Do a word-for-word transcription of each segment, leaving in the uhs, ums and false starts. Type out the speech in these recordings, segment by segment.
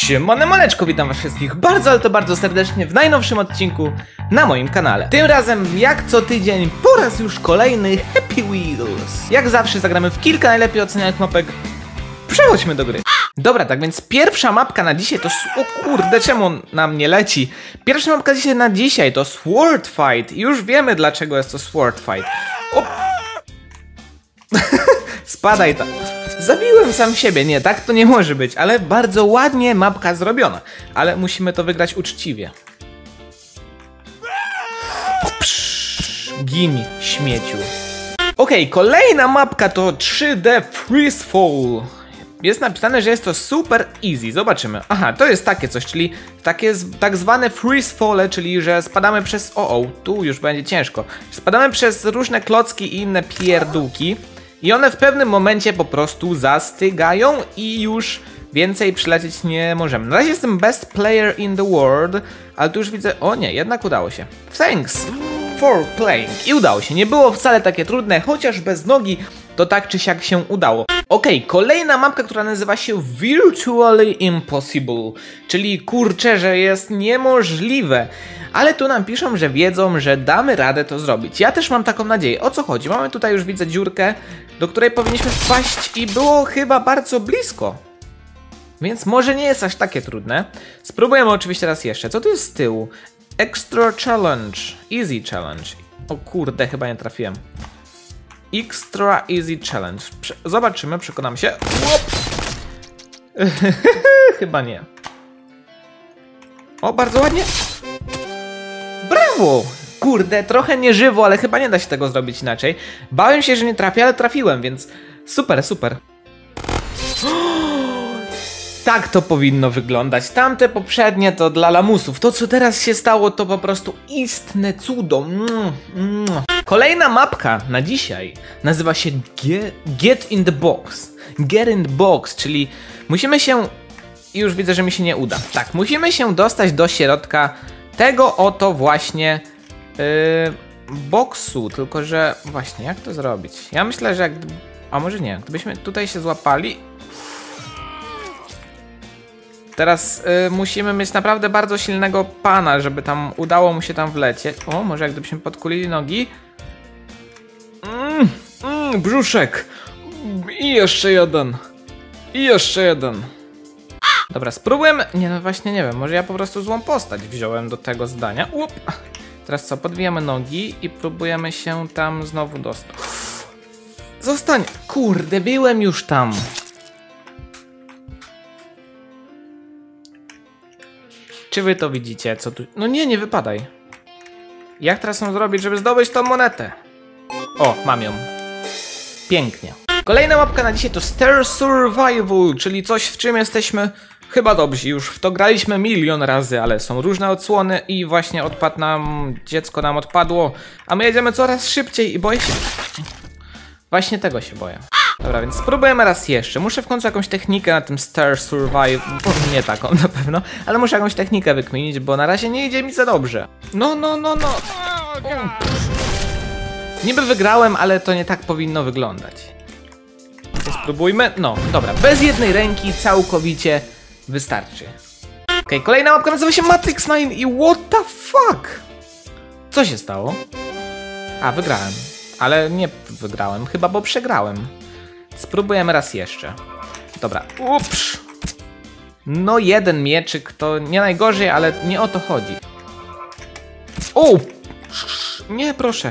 Siemaneczko, witam was wszystkich bardzo, ale to bardzo serdecznie w najnowszym odcinku na moim kanale. Tym razem, jak co tydzień, po raz już kolejny Happy Wheels. Jak zawsze zagramy w kilka najlepiej ocenianych mapek. Przechodźmy do gry. Dobra, tak więc pierwsza mapka na dzisiaj to... O kurde, czemu on na mnie leci? Pierwsza mapka dzisiaj na dzisiaj to Sword Fight. I już wiemy, dlaczego jest to Sword Fight. O... Spadaj tam. Zabiłem sam siebie, nie, tak to nie może być, ale bardzo ładnie mapka zrobiona. Ale musimy to wygrać uczciwie. Psz, gin, śmieciu. Okej, okay, kolejna mapka to trzy D Freeze Fall. Jest napisane, że jest to super easy, zobaczymy. Aha, to jest takie coś, czyli takie tak zwane freeze falle, czyli że spadamy przez... O, o, tu już będzie ciężko. Spadamy przez różne klocki i inne pierdółki. I one w pewnym momencie po prostu zastygają i już więcej przylecieć nie możemy. Na razie jestem best player in the world, ale tu już widzę... O nie, jednak udało się. Thanks for playing. I udało się. Nie było wcale takie trudne, chociaż bez nogi to tak czy siak się udało. Okej, okay, kolejna mapka, która nazywa się Virtually Impossible, czyli kurczę, że jest niemożliwe. Ale tu nam piszą, że wiedzą, że damy radę to zrobić. Ja też mam taką nadzieję. O co chodzi? Mamy tutaj już widzę dziurkę, do której powinniśmy wpaść i było chyba bardzo blisko. Więc może nie jest aż takie trudne. Spróbujemy oczywiście raz jeszcze. Co tu jest z tyłu? Extra Challenge. Easy Challenge. O kurde, chyba nie trafiłem. Extra Easy Challenge. Prze zobaczymy, przekonam się. Chyba nie. O, bardzo ładnie. Brawo! Kurde, trochę nieżywo, ale chyba nie da się tego zrobić inaczej. Bałem się, że nie trafię, ale trafiłem, więc super, super. Tak to powinno wyglądać. Tamte poprzednie to dla lamusów. To, co teraz się stało, to po prostu istne cudo. Mm, mm. Kolejna mapka na dzisiaj nazywa się Get, Get in the Box. Get in the Box, czyli musimy się... Już widzę, że mi się nie uda. Tak, musimy się dostać do środka tego oto właśnie yy, boksu. Tylko, że właśnie, jak to zrobić? Ja myślę, że jak... A może nie, gdybyśmy tutaj się złapali... Teraz y, musimy mieć naprawdę bardzo silnego pana, żeby tam udało mu się tam wlecieć. O, może jak gdybyśmy podkulili nogi. Mm, mm, brzuszek. I jeszcze jeden. I jeszcze jeden. Dobra, spróbujemy. Nie, no właśnie nie wiem. Może ja po prostu złą postać wziąłem do tego zdania. Up. Teraz co? Podwijamy nogi i próbujemy się tam znowu dostać. Zostań. Kurde, byłem już tam. Czy wy to widzicie, co tu... No nie, nie wypadaj. Jak teraz ją zrobić, żeby zdobyć tą monetę? O, mam ją. Pięknie. Kolejna mapka na dzisiaj to Stair Survival, czyli coś, w czym jesteśmy chyba dobrzy. Już w to graliśmy milion razy, ale są różne odsłony i właśnie odpadł nam... Dziecko nam odpadło, a my jedziemy coraz szybciej i boję się... Właśnie tego się boję. Dobra, więc spróbujemy raz jeszcze. Muszę w końcu jakąś technikę na tym Stair Survival, nie taką na pewno, ale muszę jakąś technikę wykminić, bo na razie nie idzie mi za dobrze. No, no, no, no. Niby wygrałem, ale to nie tak powinno wyglądać. Spróbujmy. No, dobra, bez jednej ręki całkowicie wystarczy. Okej, okay, kolejna mapka nazywa się Matrix dziewięć i what the fuck? Co się stało? A, wygrałem. Ale nie wygrałem, chyba, bo przegrałem. Spróbujemy raz jeszcze. Dobra. Ups. No jeden mieczyk to nie najgorzej, ale nie o to chodzi. O! Nie, proszę.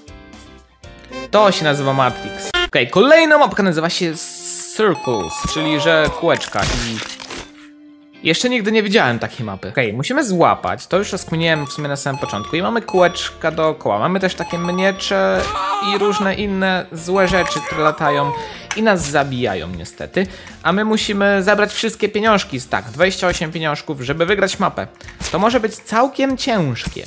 To się nazywa Matrix. Okej, okay, kolejna mapka nazywa się Circles, czyli że kółeczka i... Jeszcze nigdy nie widziałem takiej mapy. Okej, okay, musimy złapać, to już rozkminiłem w sumie na samym początku. I mamy kółeczka dookoła, mamy też takie miecze i różne inne złe rzeczy, które latają i nas zabijają niestety. A my musimy zabrać wszystkie pieniążki z tak, dwadzieścia osiem pieniążków, żeby wygrać mapę. To może być całkiem ciężkie.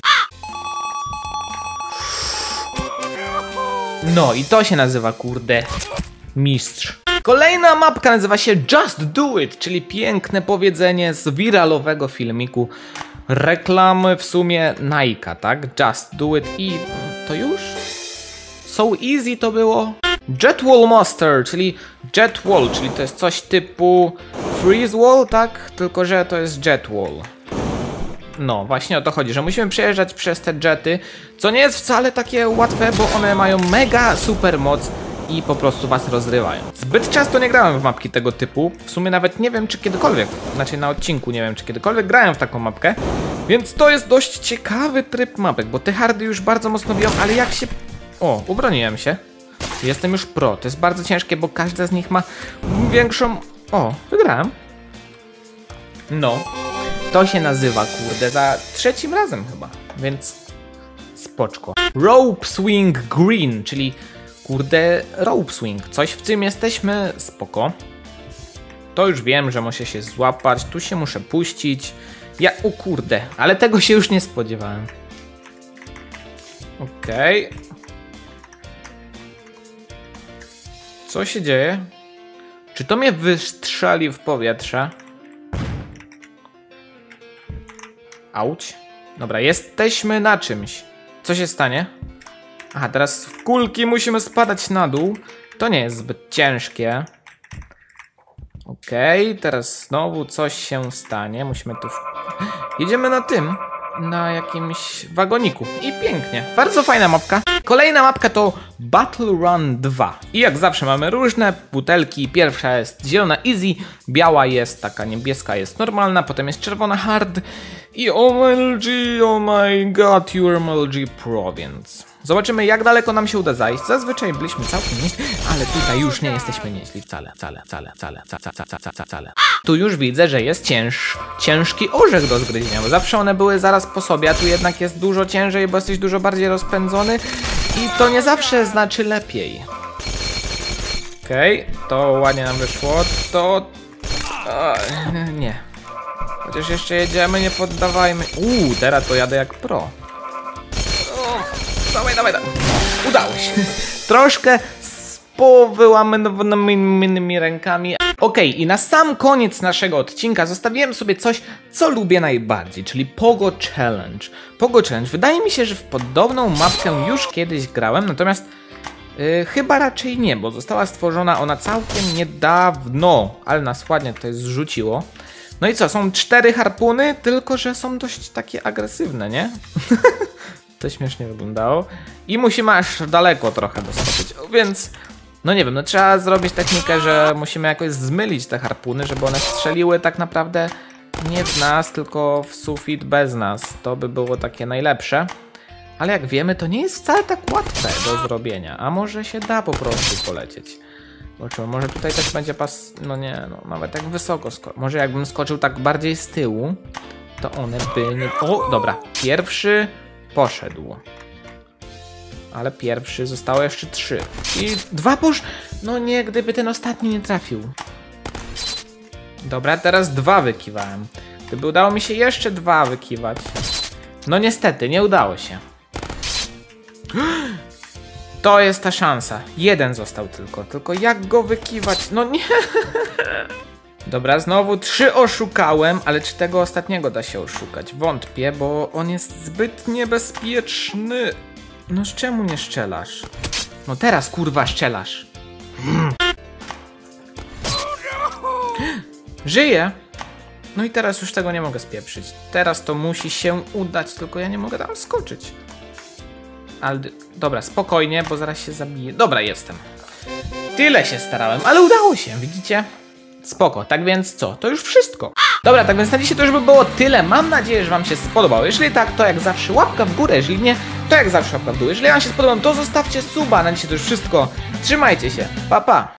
No i to się nazywa, kurde, mistrz. Kolejna mapka nazywa się Just Do It, czyli piękne powiedzenie z wiralowego filmiku reklamy w sumie Nike'a, tak? Just Do It i to już? So easy to było? Jet Wall Monster, czyli Jet Wall, czyli to jest coś typu Freeze Wall, tak? Tylko że to jest Jet Wall. No, właśnie o to chodzi, że musimy przejeżdżać przez te jety, co nie jest wcale takie łatwe, bo one mają mega super moc i po prostu was rozrywają. Zbyt często nie grałem w mapki tego typu, w sumie nawet nie wiem czy kiedykolwiek, znaczy na odcinku nie wiem czy kiedykolwiek grałem w taką mapkę, więc to jest dość ciekawy tryb mapek, bo te hardy już bardzo mocno biją, ale jak się... O, ubroniłem się. Jestem już pro, to jest bardzo ciężkie, bo każda z nich ma większą... O, wygrałem. No. To się nazywa, kurde, za trzecim razem chyba, więc spoczko. Rope Swing Green, czyli kurde rope swing, coś w czym jesteśmy, spoko. To już wiem, że muszę się złapać, tu się muszę puścić. Ja, o kurde, ale tego się już nie spodziewałem. Okej. Okay. Co się dzieje? Czy to mnie wystrzeli w powietrze? Auć. Dobra, jesteśmy na czymś. Co się stanie? Aha, teraz w kulki musimy spadać na dół. To nie jest zbyt ciężkie. Okej, okay, teraz znowu coś się stanie. Musimy tu... W... Jedziemy na tym. Na jakimś wagoniku. I pięknie. Bardzo fajna mapka. Kolejna mapka to Battle Run dwa. I jak zawsze mamy różne butelki. Pierwsza jest zielona easy, biała jest taka, niebieska jest normalna, potem jest czerwona hard. I O M L G, oh my god, you're O M L G Pro, więc... Zobaczymy jak daleko nam się uda zajść. Zazwyczaj byliśmy całkiem nieźli, ale tutaj już nie jesteśmy nieźli wcale, wcale, wcale, wcale, wcale, wcale, wcale. Tu już widzę, że jest cięż, ciężki orzech do zgryzienia, bo zawsze one były zaraz po sobie, a tu jednak jest dużo ciężej, bo jesteś dużo bardziej rozpędzony i to nie zawsze znaczy lepiej. Okej, okay, to ładnie nam wyszło, to... O, nie. Chociaż jeszcze jedziemy, nie poddawajmy. Uuu, teraz to jadę jak pro. Dawaj, dawaj, dawaj. Udało się. Troszkę z powyłamanymi rękami. Okej, okay, i na sam koniec naszego odcinka zostawiłem sobie coś, co lubię najbardziej, czyli Pogo Challenge. Pogo Challenge. Wydaje mi się, że w podobną mapkę już kiedyś grałem, natomiast yy, chyba raczej nie, bo została stworzona ona całkiem niedawno, ale nas ładnie tutaj zrzuciło. No i co, są cztery harpuny, tylko że są dość takie agresywne, nie? To śmiesznie wyglądało. I musimy aż daleko trochę doskoczyć, więc... No nie wiem, no trzeba zrobić technikę, że musimy jakoś zmylić te harpuny, żeby one strzeliły tak naprawdę nie w nas, tylko w sufit bez nas. To by było takie najlepsze. Ale jak wiemy, to nie jest wcale tak łatwe do zrobienia. A może się da po prostu polecieć. Zobaczymy, może tutaj też będzie pas... No nie, no nawet tak wysoko sko... Może jakbym skoczył tak bardziej z tyłu, to one by nie... O, dobra, pierwszy... Poszedł. Ale pierwszy, zostało jeszcze trzy. I dwa posz... No nie, gdyby ten ostatni nie trafił. Dobra, teraz dwa wykiwałem. Gdyby udało mi się jeszcze dwa wykiwać. No niestety, nie udało się. To jest ta szansa. Jeden został tylko. Tylko jak go wykiwać? No nie. Dobra, znowu trzy oszukałem, ale czy tego ostatniego da się oszukać? Wątpię, bo on jest zbyt niebezpieczny. No z czemu nie szczelasz? No teraz kurwa szczelasz. Żyję. No i teraz już tego nie mogę spieprzyć. Teraz to musi się udać, tylko ja nie mogę tam skoczyć. Ale dobra, spokojnie, bo zaraz się zabiję. Dobra, jestem. Tyle się starałem, ale udało się, widzicie? Spoko, tak więc co? To już wszystko. Dobra, tak więc na dzisiaj to już by było tyle. Mam nadzieję, że wam się spodobało. Jeżeli tak, to jak zawsze łapka w górę. Jeżeli nie, to jak zawsze łapka w dół. Jeżeli wam się spodobało, to zostawcie suba. Na dzisiaj to już wszystko. Trzymajcie się. Pa, pa.